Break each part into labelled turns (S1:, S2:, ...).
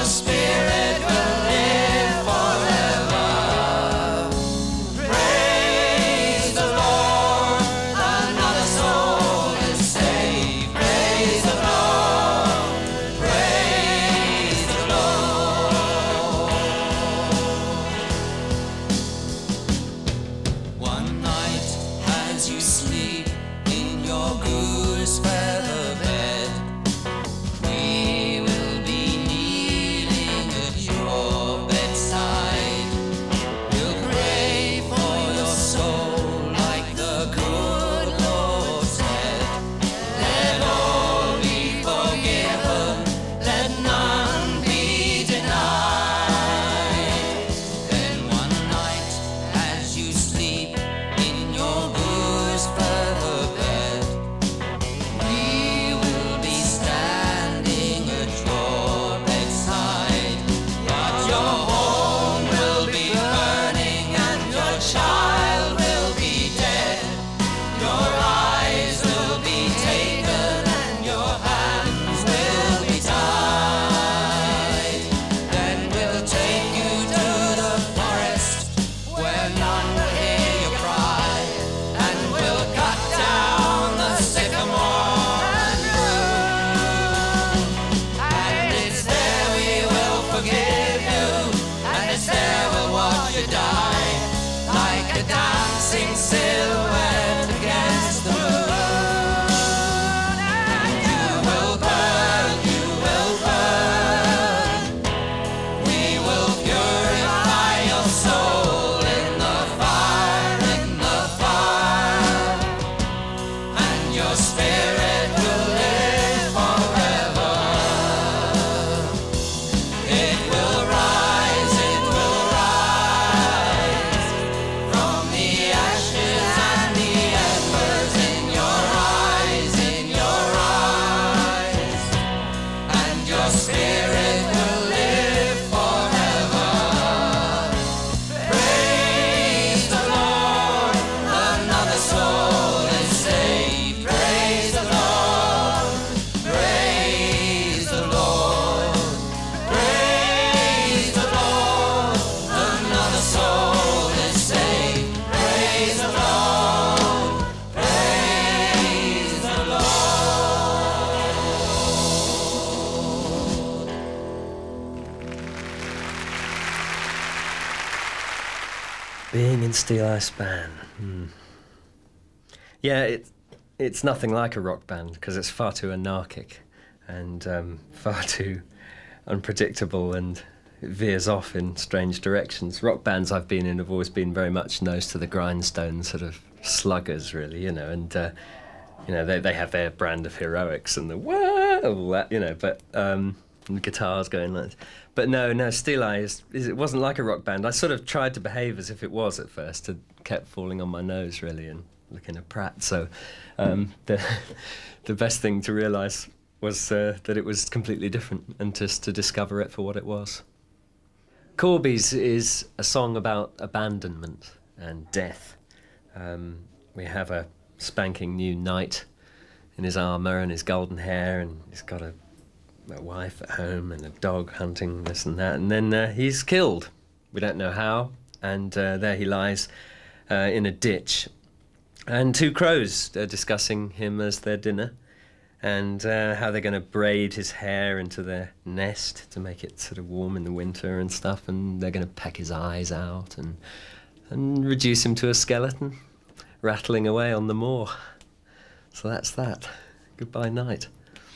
S1: spirit will live forever. Praise the Lord, another soul is saved. Praise the Lord, praise the Lord. One night as you sleep in your goose feather bed, we will be kneeling at your bedside. We'll pray for your soul like the good Lord said. Let all be forgiven, let none be denied. Then one night as you sleep in your goose feather bed, we will be standing at your bedside. But your home will be burning and your child will be dead. Your eyes will be taken and your hands will be tied. Then we'll take you to the forest where none will hear you cry, and we'll cut down the sycamore and prune. And it's there we will forgive you, and it's there we'll watch you die, like a dancing silhouette against the moon. And you will burn, you will burn. We will purify your soul in the fire, and your spirit will live forever. It will rise from the ashes and the embers in your eyes, and your spirit will live forever. Praise the Lord, another soul is saved. Praise the Lord, praise the Lord, praise the Lord, another soul is saved. Praise the Lord, praise the Lord.
S2: Being in Steeleye Span. Yeah, it's nothing like a rock band because it's far too anarchic and far too unpredictable, and it veers off in strange directions. Rock bands I've been in have always been very much nose to the grindstone sort of sluggers, really, you know, and they have their brand of heroics and the whoa, all that, you know, but and the guitars going like this. But no, Steeleye it wasn't like a rock band. I sort of tried to behave as if it was at first. It kept falling on my nose, really, and looking a prat. So the best thing to realise was that it was completely different, and just to discover it for what it was. Corby's is a song about abandonment and death. We have a spanking new knight in his armour and his golden hair, and he's got a wife at home and a dog hunting this and that, and then he's killed. We don't know how, and there he lies in a ditch, and two crows are discussing him as their dinner, and how they're going to braid his hair into their nest to make it sort of warm in the winter and stuff, and they're going to peck his eyes out and reduce him to a skeleton rattling away on the moor. So that's that. Goodbye night.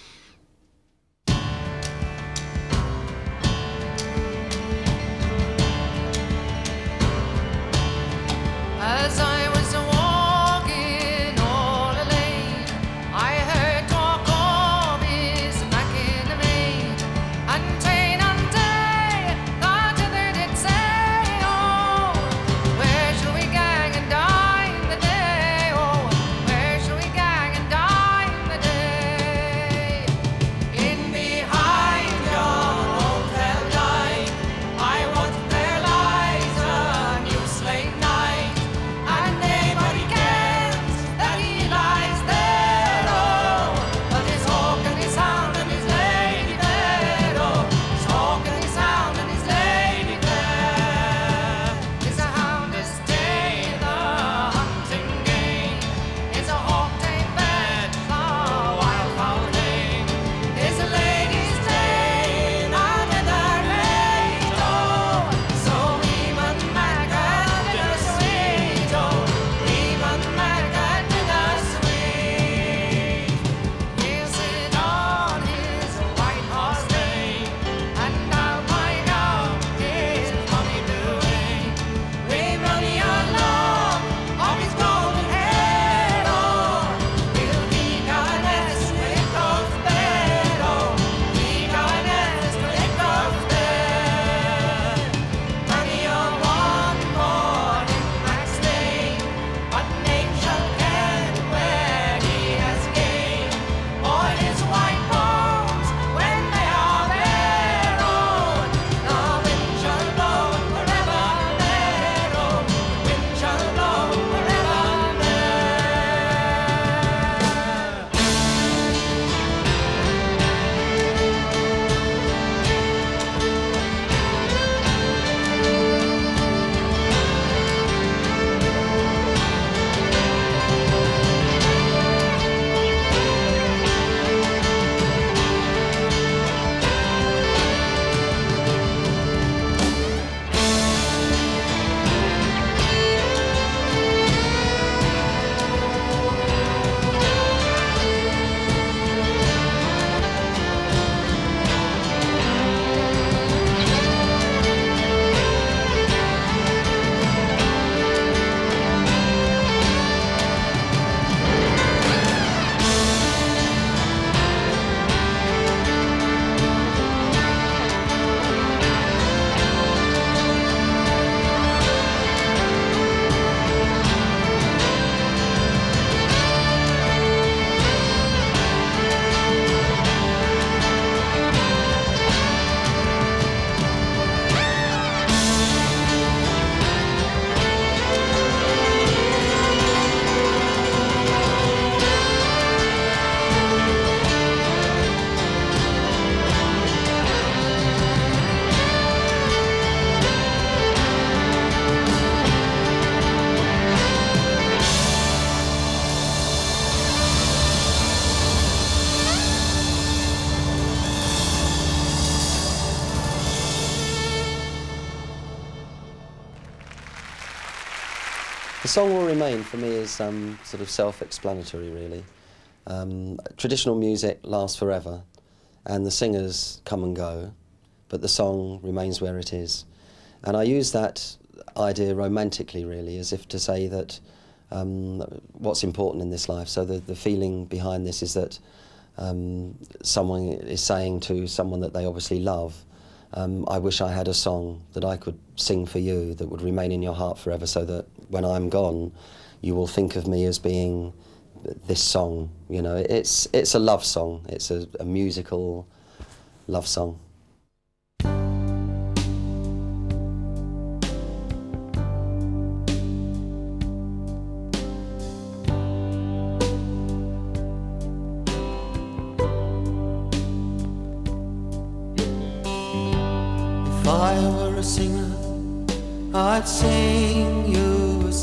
S3: As I was walking all alone, I heard talk of his back in the main, and day that other did say, oh, where shall we gang and dine the day? Oh, where shall we gang and dine the day?
S4: song will remain for me is sort of self-explanatory, really. Traditional music lasts forever, and the singers come and go, but the song remains where it is. And I use that idea romantically, really, as if to say that what's important in this life. So the feeling behind this is that someone is saying to someone that they obviously love, I wish I had a song that I could sing for you that would remain in your heart forever, so that when I'm gone, you will think of me as being this song. You know, it's a love song. It's a musical love song.
S1: If I were a singer, I'd sing you a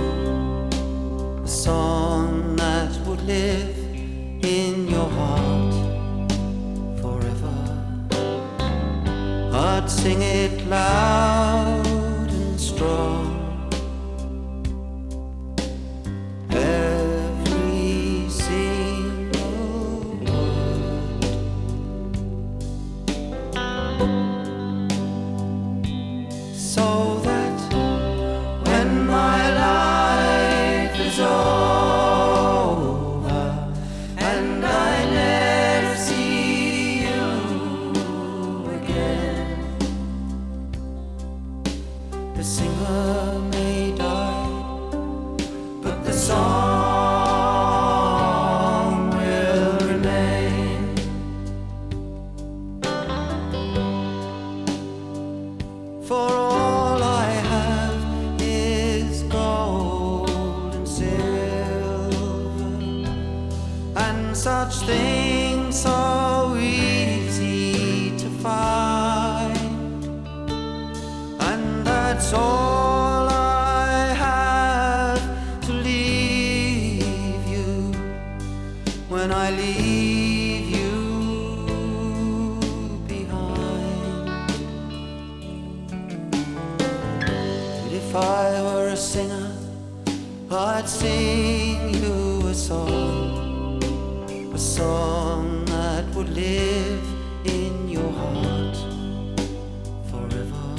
S1: song that would live in your heart forever. I'd sing it loud and strong, every single word, so that when my life is over and I never see you again, the singer may die, but the song will remain. For all I have is gold and silver, and such things so easy to find, and that's all I have to leave you when I leave you behind. But if I were a singer, I'd sing you a song that would live in your heart forever.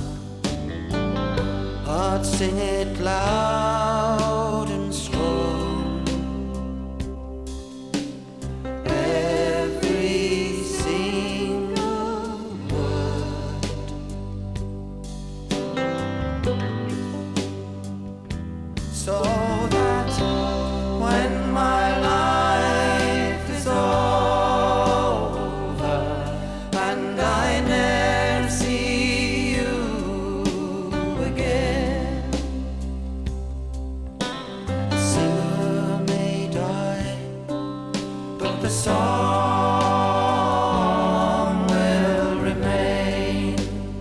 S1: I'd sing it loud and strong, every single word, so that when my life is over and I never see you again, the singer may die, but the song will remain.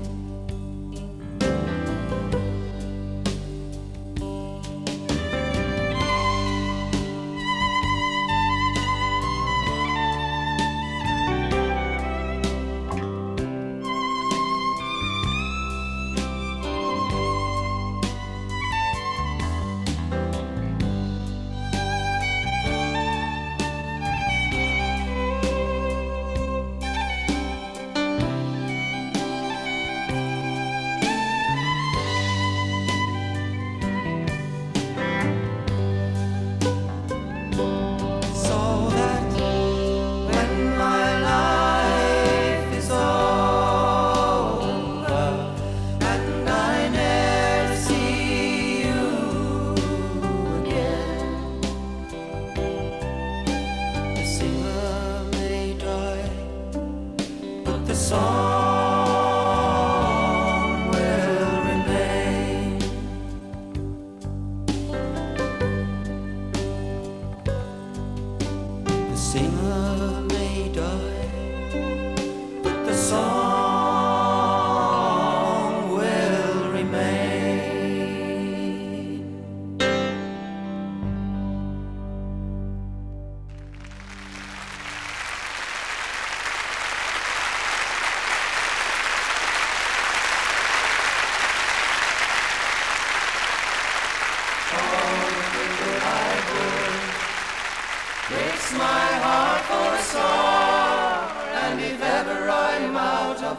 S1: So that when my life is over and I never see you again, the singer may die, but the song will remain. The singer may die, but the song will remain.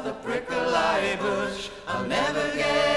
S1: the prickly bush. I'll never get